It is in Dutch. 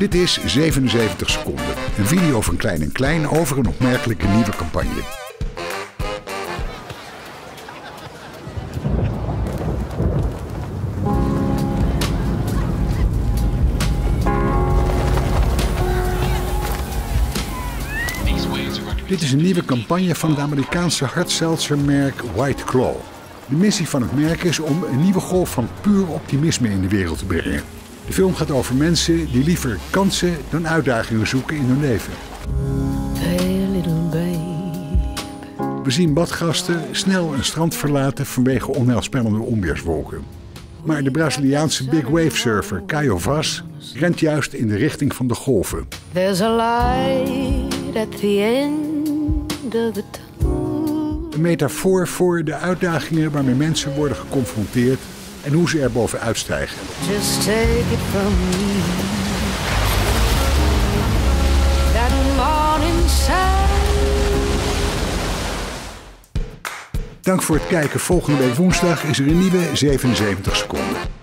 Dit is 77 seconden. Een video van Klein & Klein over een opmerkelijke nieuwe campagne. Dit is een nieuwe campagne van het Amerikaanse hardseltzermerk White Claw. De missie van het merk is om een nieuwe golf van puur optimisme in de wereld te brengen. De film gaat over mensen die liever kansen dan uitdagingen zoeken in hun leven. We zien badgasten snel een strand verlaten vanwege onheilspellende onweerswolken. Maar de Braziliaanse big wave surfer Caio Vaz rent juist in de richting van de golven. There's a light at the end of the tunnel. Een metafoor voor de uitdagingen waarmee mensen worden geconfronteerd en hoe ze er bovenuit stijgen. Just take it from me. That morning sun. Dank voor het kijken. Volgende week woensdag is er een nieuwe 77 seconden.